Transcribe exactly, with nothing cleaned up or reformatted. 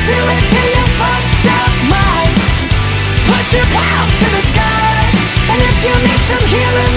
feel it in your fucked up mind. Put your palms to the sky, and if you need some healing,